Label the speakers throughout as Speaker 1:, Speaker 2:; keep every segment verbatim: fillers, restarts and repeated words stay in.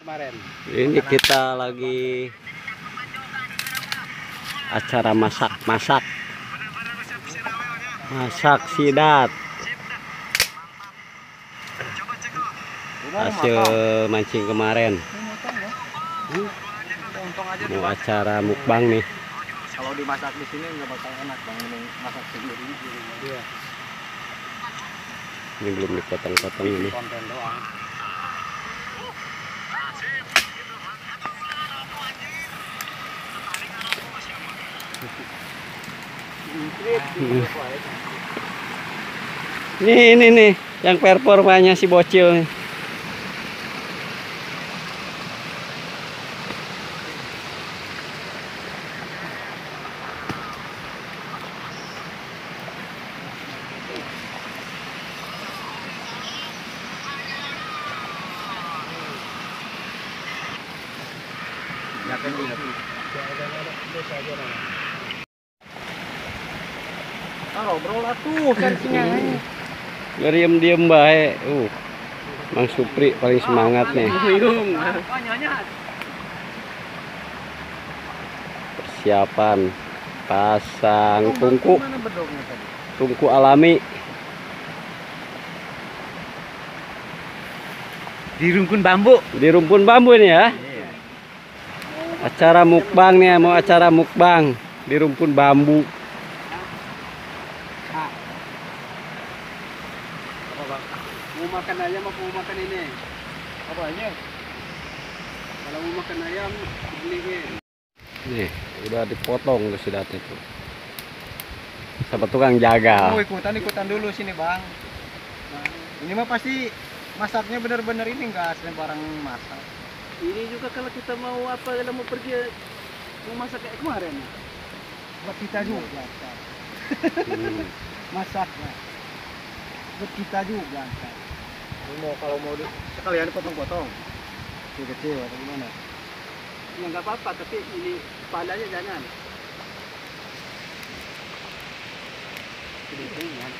Speaker 1: Kemarin.
Speaker 2: Ini kita lagi acara masak-masak. Masak sidat. Hasil mancing kemarin. Mau acara mukbang nih.
Speaker 1: Kalau dimasak di sini nggak bakal enak bang, ini masak sendiri. Iya.
Speaker 2: Ini belum dipotong-potong ini.
Speaker 1: Konten doang.
Speaker 2: Nih, ini nih yang performanya si bocil nih.
Speaker 1: Taruh bro lah tuh versinya.
Speaker 2: Diem-diem baik. Uh. Mang Supri paling semangat nih. Persiapan pasang tungku. Tungku alami.
Speaker 1: Di rumpun bambu.
Speaker 2: Di rumpun bambu ini ya. Acara mukbang nih, mau acara mukbang di rumpun bambu.
Speaker 1: Apa bang? Mau makan ayam apa mau makan ini? Apa aja? Kalau mau makan ayam beliin.
Speaker 2: Nih, udah dipotong tuh sidat itu. Sama tukang jaga.
Speaker 1: Mau ikutan ikutan dulu sini bang. Nah, ini mah pasti masaknya benar-benar ini enggak sembarang masak. Ini juga kalau kita mau apa, kalau mau pergi mau masak kayak kemarin. Buat kita juga.
Speaker 2: Hmm.
Speaker 1: Masaknya. Buat kita juga. Mau kalau mau di, sekalian potong-potong. Kecil-kecil atau gimana? Ya nggak apa-apa, tapi ini kepalanya jangan. Sedikit.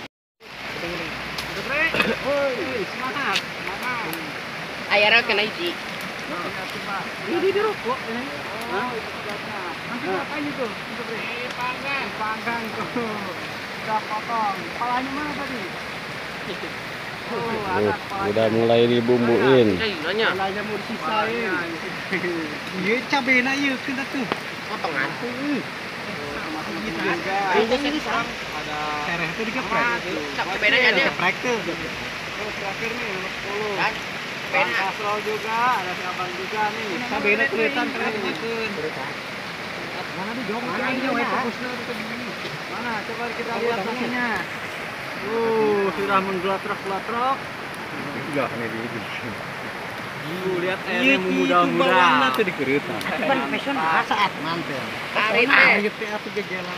Speaker 1: Oi, semangat, semangat.
Speaker 3: Ayara kena isi.
Speaker 1: Ini di rokok ini. Oh, itu tugasnya. Nanti ngapain itu? Ini panggang. Panggang tuh. Udah potong. Kepalanya mana tadi? Oh, ada kepalanya.
Speaker 2: Udah mulai dibumbuin.
Speaker 1: Kepalanya mau disisain. Iya, cabenya iya kita tuh.
Speaker 3: Potongan.
Speaker 1: Masuk gitu juga. Ada sereh itu dikeprek.
Speaker 3: Cak cabenya ada.
Speaker 1: Geprek tuh. Terus terakhir nih sepuluh.
Speaker 3: Kan?
Speaker 1: Kasrol juga, ada sabang juga nih. Cabenya kelihatan kelihatan. Mana di jauh? Mana? Coba kita lihat hasilnya. Uh, sudah menggelatrok-gelatrok.
Speaker 2: Enggak nih di
Speaker 1: Uh, lihat airnya memudah-mudah.
Speaker 2: tuh dikerutan.
Speaker 3: Ban profesional saat
Speaker 1: mantel.
Speaker 3: Arit teh.
Speaker 1: Ayo teh atuh gegelan.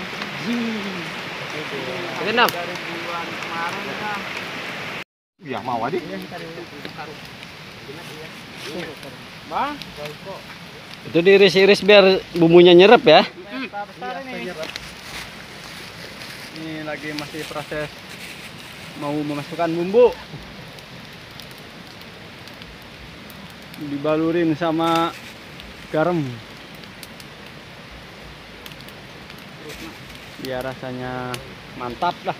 Speaker 2: Genap.
Speaker 1: Dari bulan kemarin ya.
Speaker 2: Ya mau aja.
Speaker 1: Bang,
Speaker 2: Itu diiris-iris biar bumbunya nyerap ya.
Speaker 1: besar ini. Ini lagi masih proses mau memasukkan bumbu. Dibalurin sama garam. Biar rasanya mantap lah.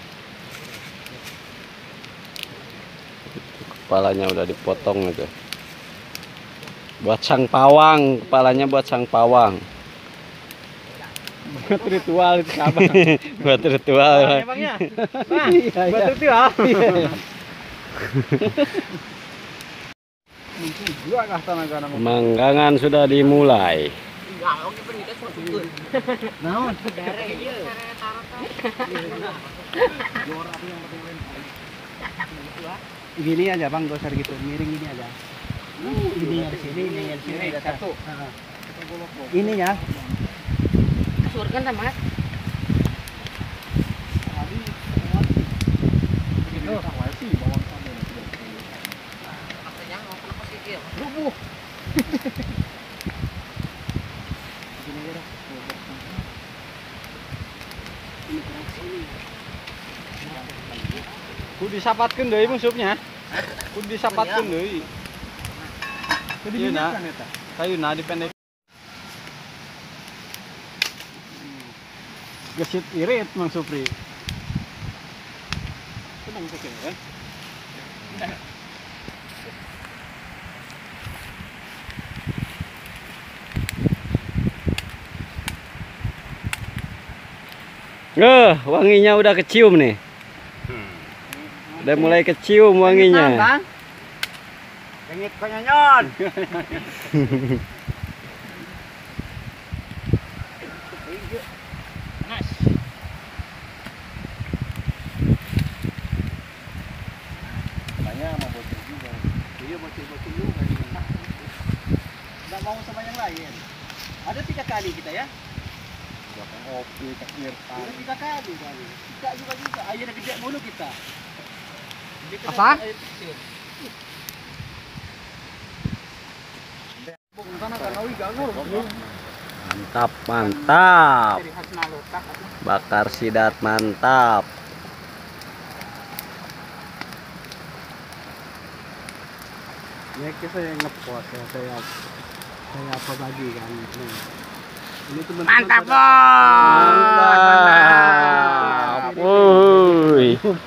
Speaker 2: Kepalanya udah dipotong aja. Buat sang pawang, kepalanya buat sang pawang.
Speaker 1: Buat ritual itu kabar.
Speaker 2: Buat ritual.
Speaker 1: Bangnya. Bang, buat ritual. Dua kah tenaga nama.
Speaker 2: Pemanggangan sudah dimulai.
Speaker 3: Enggak, oke pendidik semua tutur.
Speaker 1: Naon?
Speaker 3: Dare ieu.
Speaker 1: Gini aja bang, gak usah gitu, miring gini aja. Ini di sini, ini di sini, ada satu. Ini ya.
Speaker 3: Surkan ta, Mas?
Speaker 1: Rubuh. Kudu disapatkeun deui musuhnya. Kudu disapatkeun deui. Jadi
Speaker 2: Iya,
Speaker 1: minyak
Speaker 2: nak.
Speaker 1: kan eta.
Speaker 2: Kayu nah dipendek.
Speaker 1: Gesit irit Mang Supri. Senang sekali kan?
Speaker 2: Eh, wanginya udah kecium nih. Udah mulai kecium wanginya.
Speaker 1: Bang. Pengit konyonyon.
Speaker 3: Panas.
Speaker 1: Tanya sama bocil juga. Iya bocil-bocil juga. Nggak mau sama yang lain. Ada tiga kali kita ya. Bahkan kopi, takdir, ada tiga kali kali. Tiga juga juga. Ayo udah gede mulu kita.
Speaker 3: Apa?
Speaker 1: Bukan sana kan awi ganggu.
Speaker 2: Mantap, mantap.
Speaker 3: Dari khas Nalotak.
Speaker 2: Bakar sidat mantap.
Speaker 1: Ya saya ngepot ya saya saya apa lagi kan ini. Ini teman
Speaker 3: Mantap, Bos.
Speaker 2: Mantap. Wuih.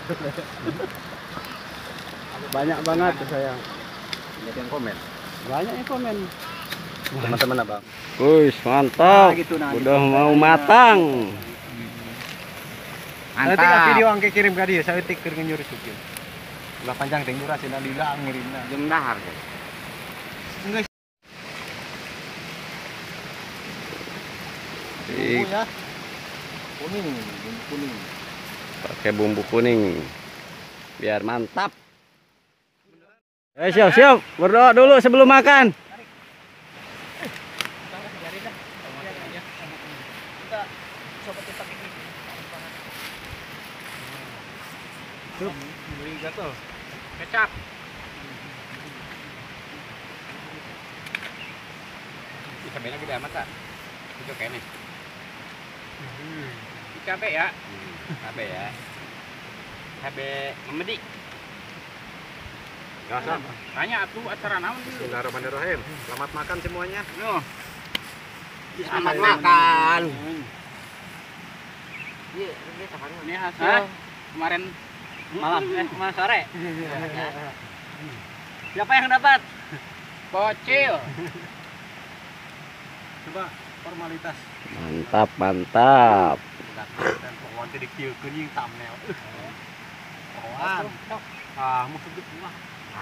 Speaker 1: Banyak banget tuh saya.
Speaker 2: Ada yang komen.
Speaker 1: Banyak yang komen.
Speaker 2: Teman-teman abang. Wuih, mantap.
Speaker 1: Nah, gitu, nah,
Speaker 2: Udah
Speaker 1: gitu.
Speaker 2: mau matang.
Speaker 1: Nanti kan video angke kirim ke dia, saya tik keur nyuruh sukil. Ulah panjang teng durasi na diulang ngirimna.
Speaker 3: Jeung dahar.
Speaker 1: Enggak
Speaker 2: Ih,
Speaker 1: ya. Kuning, bumbu kuning.
Speaker 2: pakai bumbu kuning. Biar mantap. Eh, siap, siap. Berdoa dulu sebelum makan.
Speaker 1: Beli gatel.
Speaker 3: Kecap. Cabai lagi dah mata. Itu kayaknya. Cabai ya. Cabai ya. Cabai memedi.
Speaker 2: Gasam.
Speaker 3: Tanya atuh acara naon dulu.
Speaker 2: Bismillahirrahmanirrahim. Selamat makan semuanya.
Speaker 3: Yo. Selamat makan. Iya, ini kapan? Ini hasil kemarin malam eh kemarin sore. Siapa yang dapat? Bocil.
Speaker 1: Coba formalitas.
Speaker 2: Mantap, mantap.
Speaker 1: Dan pokoknya tadi kieu kuning thumbnail. Kawan. Ah, mau sedut wah.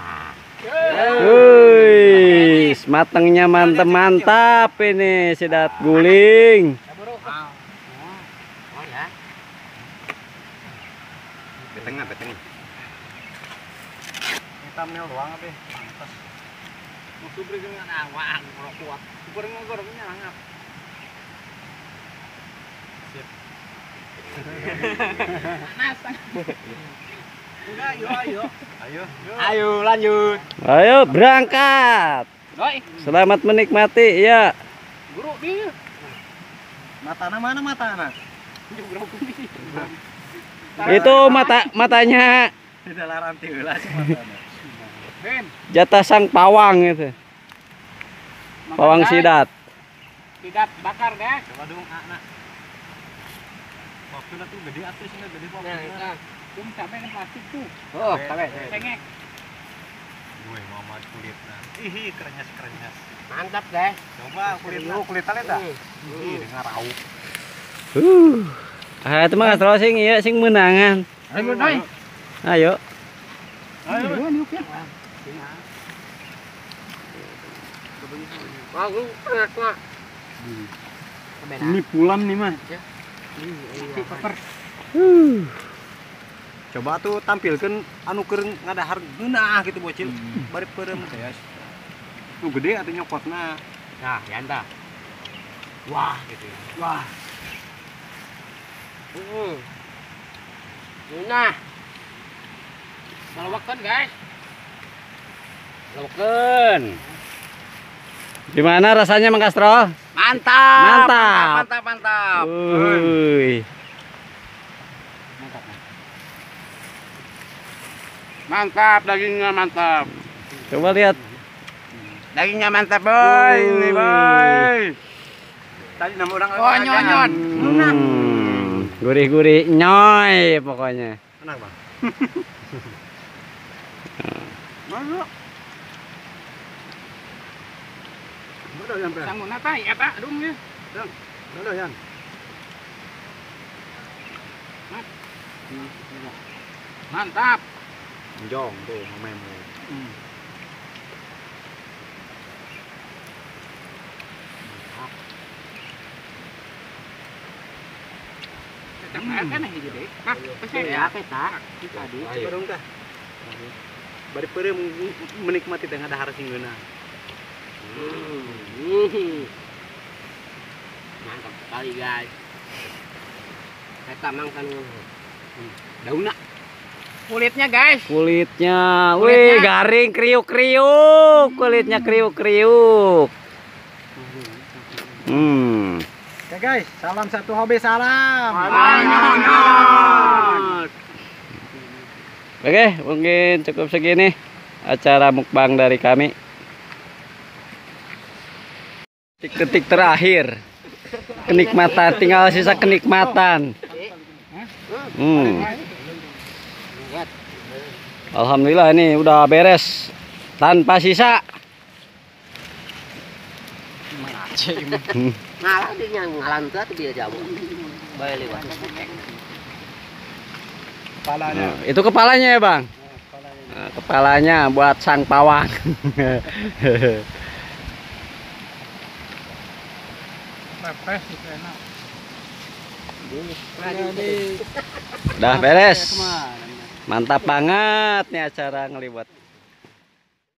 Speaker 2: Wih, matangnya mantap-mantap ini sidat guling.
Speaker 3: Oh ya.
Speaker 2: Di tengah, di tengah.
Speaker 1: Ini thumbnail doang apa? Pantas.
Speaker 3: Mau subri dengan awang kalau kuat. Super ngorongnya langap. Panas.
Speaker 1: Enggak, ayo ayo. Ayo.
Speaker 3: Ayo lanjut.
Speaker 2: Ayo berangkat.
Speaker 3: Doi,
Speaker 2: Selamat menikmati ya.
Speaker 3: guru dia.
Speaker 1: Matana mana matana?
Speaker 2: Itu mata matanya
Speaker 1: Tidak larang tiulah sih matana.
Speaker 3: Ben,
Speaker 2: jatah sang pawang itu. Pawang sidat.
Speaker 3: Sidat bakar deh.
Speaker 1: Coba dong anak. Waktu tuh gede atuh sih gede waktu.
Speaker 3: Nah, itu. Kum sampai ke plastik tuh.
Speaker 2: Oh,
Speaker 3: Cengek.
Speaker 1: Gue mau mat kulitnya. Ih, kerenyas-kerenyas.
Speaker 3: Mantap deh.
Speaker 1: Coba kulitnya, kulit tali dah. Ih, dengar rauk.
Speaker 2: Uh. Ah, itu mah terus sing ieu sing menangan.
Speaker 3: Ayo, doi.
Speaker 2: Ayo.
Speaker 1: Ayo, niup ya.
Speaker 3: Wah, lu enak mah.
Speaker 1: Ini pulam nih mah.
Speaker 2: Uh.
Speaker 1: Coba tuh tampilkan anu keur ngadahar geunah gitu bocil. Bari peureum teh. Nu gede atuh nyokotna.
Speaker 3: Nah, yanta. Wah, gitu.
Speaker 1: Wah,
Speaker 3: Hmm. Nah. Malawakan, guys. Malawakan.
Speaker 2: Gimana rasanya Mang Kastro?
Speaker 3: Mantap.
Speaker 2: Mantap.
Speaker 3: Mantap, mantap.
Speaker 2: Uy.
Speaker 3: Mantap, dagingnya mantap.
Speaker 2: Coba lihat.
Speaker 3: Dagingnya mantap boy, ini boy.
Speaker 1: Tadi nama orang
Speaker 3: Oh nyonyot.
Speaker 2: Hmm, gurih-gurih nyoy pokoknya.
Speaker 1: Enak bang.
Speaker 3: Masuk.
Speaker 1: Betul yang ber.
Speaker 3: Sanggup nata ya tak dumnya.
Speaker 1: Betul yang.
Speaker 3: Mantap.
Speaker 1: Jong tuh memo.
Speaker 3: Cepat kan ini jadi. Nah, pesen ya peta. Tadi.
Speaker 1: Coba dong kah. Bari pere menikmati tengah dahar singguna.
Speaker 3: Mantap sekali guys. Kita mangkan daunnya. Kulitnya guys.
Speaker 2: Kulitnya,
Speaker 3: Kulitnya.
Speaker 2: wih garing kriuk-kriuk, kulitnya kriuk-kriuk. Hmm.
Speaker 1: Oke guys, salam satu hobi salam.
Speaker 3: Nyonyot.
Speaker 2: Oke, mungkin cukup segini acara mukbang dari kami. Detik-detik terakhir. Kenikmatan, tinggal sisa kenikmatan. Hmm. Alhamdulillah ini udah beres tanpa sisa. Hmm.
Speaker 3: Ngalah dia ngalan tuh tuh dia jamu. Baik lewat.
Speaker 1: Kepalanya.
Speaker 2: Nah, itu kepalanya ya bang. Nah, kepalanya buat sang pawang.
Speaker 1: Pepes itu enak.
Speaker 2: Udah beres. Mantap banget nih acara ngelibet.